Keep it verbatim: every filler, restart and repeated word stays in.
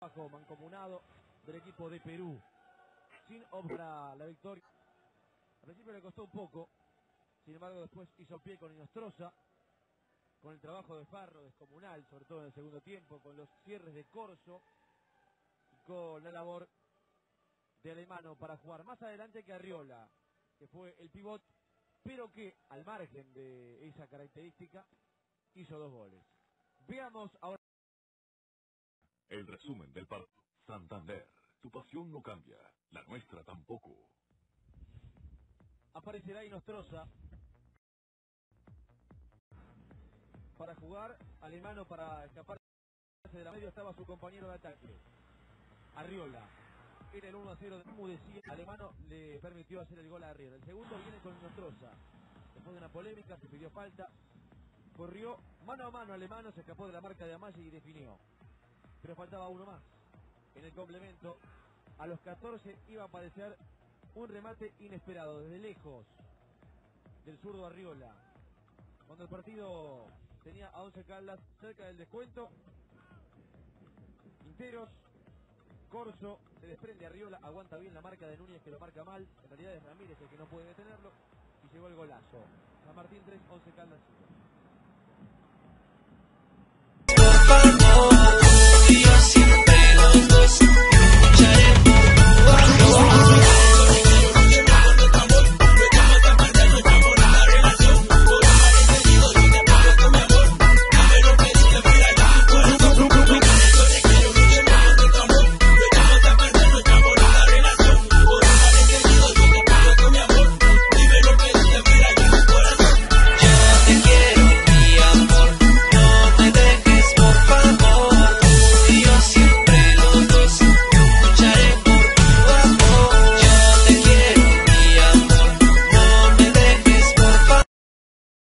trabajo mancomunado del equipo de Perú. Sin obra la victoria. Al principio le costó un poco, sin embargo después hizo pie con Inostroza, con el trabajo de Farro descomunal, sobre todo en el segundo tiempo, con los cierres de Corso y con la labor de Alemano para jugar más adelante que Arriola, que fue el pivot, pero que al margen de esa característica hizo dos goles. Veamos ahora el resumen del partido. Santander, tu pasión no cambia, la nuestra tampoco. Aparecerá Inostroza para jugar, Alemano para escapar de la media, estaba su compañero de ataque, Arriola. Era el uno a cero de Mudecía. Alemano le permitió hacer el gol a Arriola. El segundo viene con Inostroza. Después de una polémica se pidió falta. Corrió mano a mano Alemano, se escapó de la marca de Amaya y definió. Pero faltaba uno más. En el complemento, a los catorce iba a aparecer un remate inesperado desde lejos del zurdo Arriola. Cuando el partido tenía a Once Caldas cerca del descuento, Quinteros, Corso, se desprende Arriola, aguanta bien la marca de Núñez que lo marca mal. En realidad es Ramírez el que no puede detenerlo y llegó el golazo. San Martín tres, Once Caldas cero.